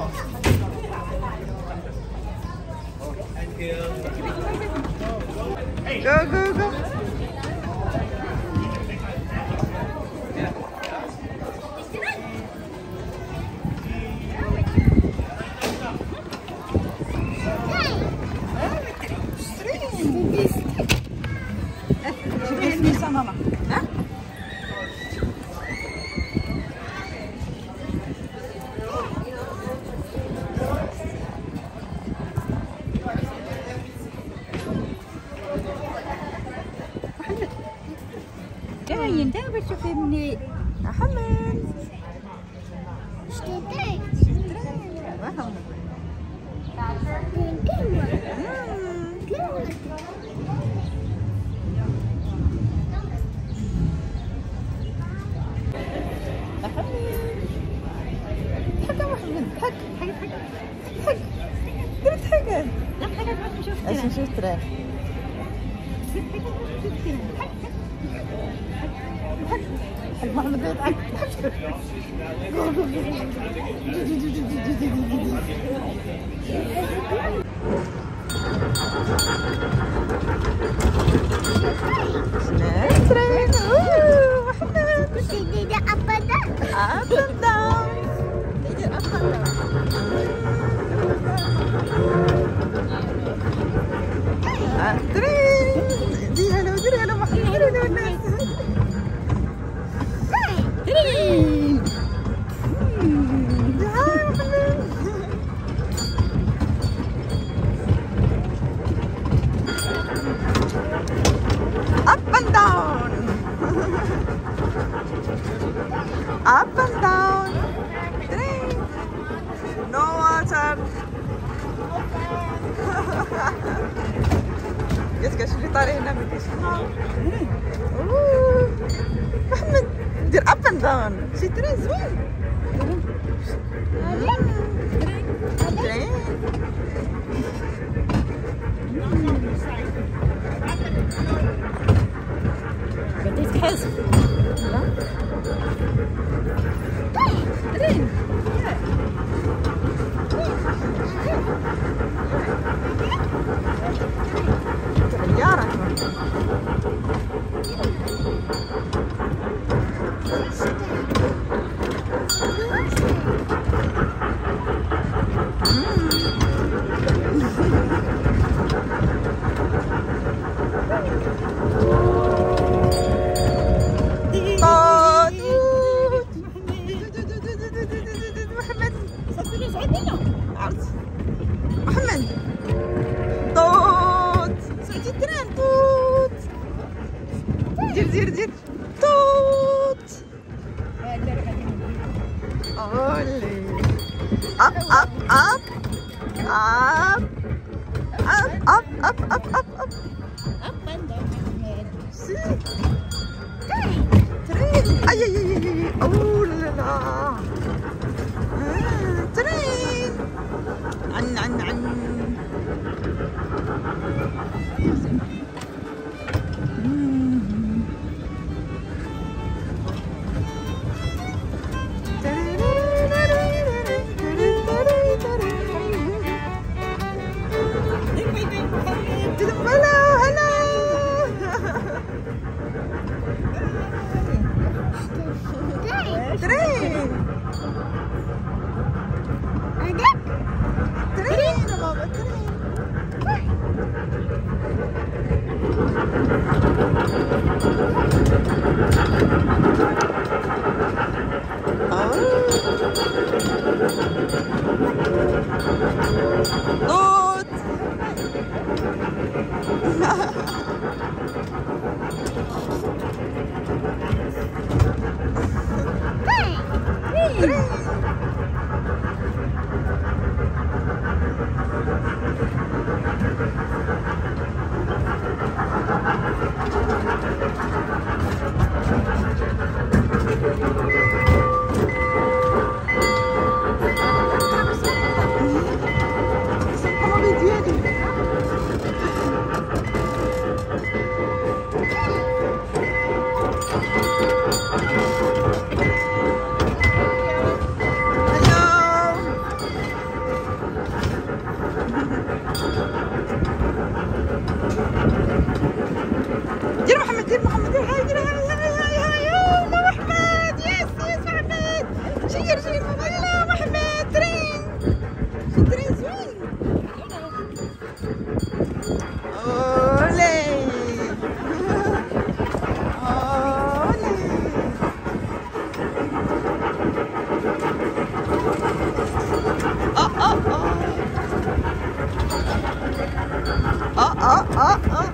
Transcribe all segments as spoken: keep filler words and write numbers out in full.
Go, go, go. ماما ها جايين دابا شوفي مني محمد اشتريت واو حق حق حق حق درت حاجة لا حاجة ما نشوف ايش نشوف ترى حق محمد يضحك شنو ترين محمد وش يدير up and down up and down يدير up and down ترين دي هلا وديري هلا محمد ديري هلا والناس ترين هاي محمد up and down up and down three no water قلت لك شوفي طاري هنا ما كاينش محمد دير up and down شي تري زوين ترين بديت تحس لا ترين طيارة محمد توت سمعتي التران توت دير دير دير توت اولي اب اب اب اب اب اب اب اب اب up and down سي ترين اي اي اي اوه لا لا ترين عن عن عن هلا هلا ترين شي دري زوين. اولي اولي. اه اه اه اه اه اه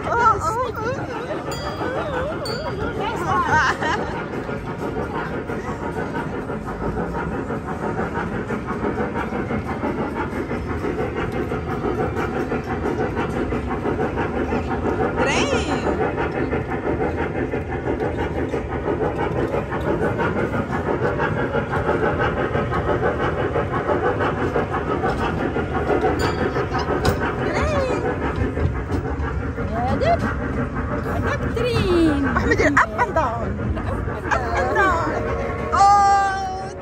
محمد ير up and down up and down. Out.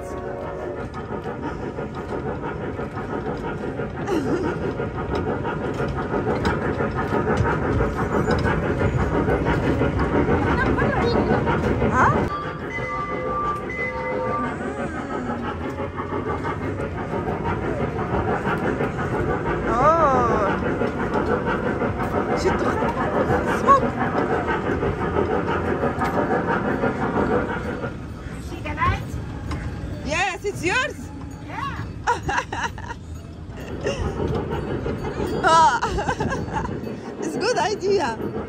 ها؟ اوه شي الدخان سموك. Yes, it's yours. Yeah. It's a good idea.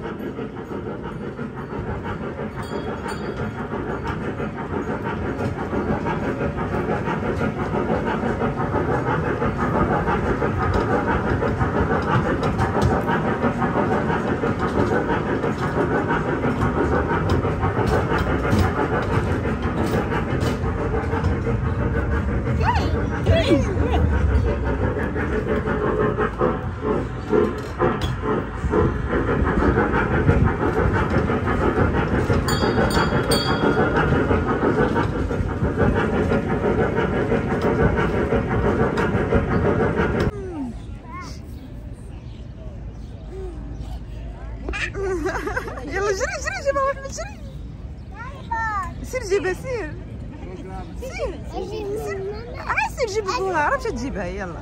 يلا جري جري جيبها محمد جري. سير جيبها سير سير سير. عا سير جيب الكورة راه مشات تجيبها. يلا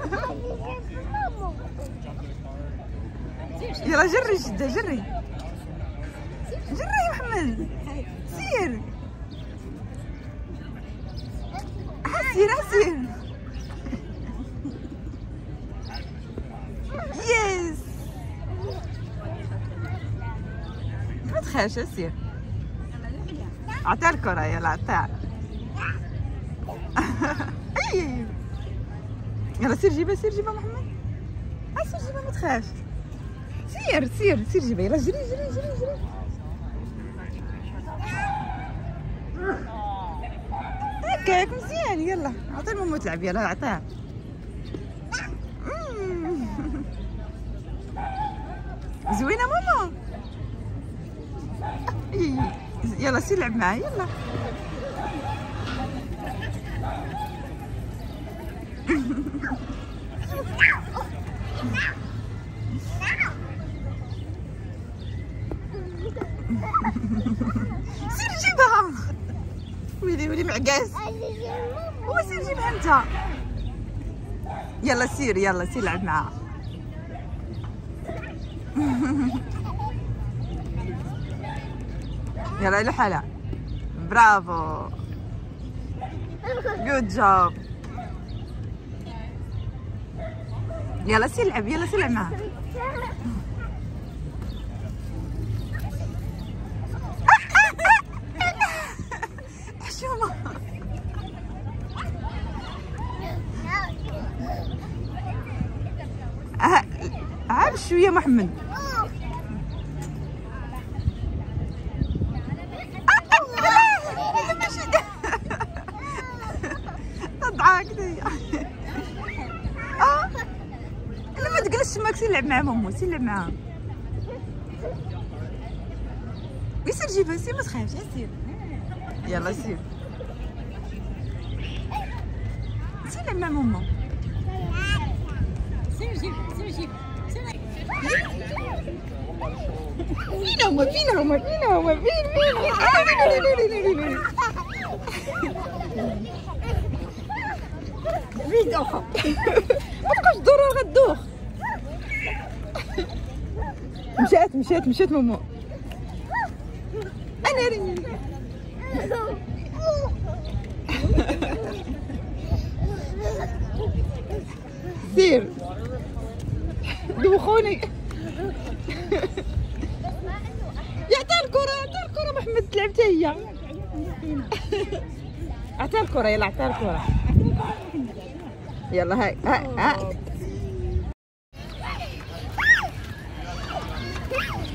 يلا جري شدها جري جري يا محمد سير. سير سير. يس ما تخافش سير. عطيها الكرة يلا عطيها. اي يلا سير جيبها سير جيبها محمد. سير جيبها ما تخافش. سير سير سير جيبها يلا جري جري جري جري. هكاك مزيان. يلا عطي الماما تلعب. يلا عطيها. زوينة ماما. يلا سير لعب معايا يلا. سير جيبها. ويلي ويلي معكاس. هو سير جيبها انت. يلا سير يلا سير لعب معاها. يلا لحالها. برافو جود جوب. يلا سير لعب يلا سير لعب معاها. حشومة. عاب شوية محمد. تضحك هي. اه الا ما تجلسش تماك سير لعب مع مامو سير لعب معاها. سير جيبها سير ما تخافش سير. يلا سير سير لعب مع ماما. سير جيب سير جيب فين هما فين هما فين هما فين فين فين. بيد اخر ما تبقاش تدور غدوخ. مشات مشات مشات ماما. انا ريني سير دوخوني. يعطيها الكرة يعطيها الكرة محمد تلعب حتى هي. عطيها الكرة يلا عطيها الكرة يلا هاي هاي هاي.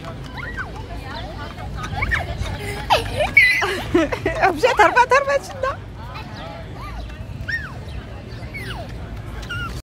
مشات هربات هربات شدة.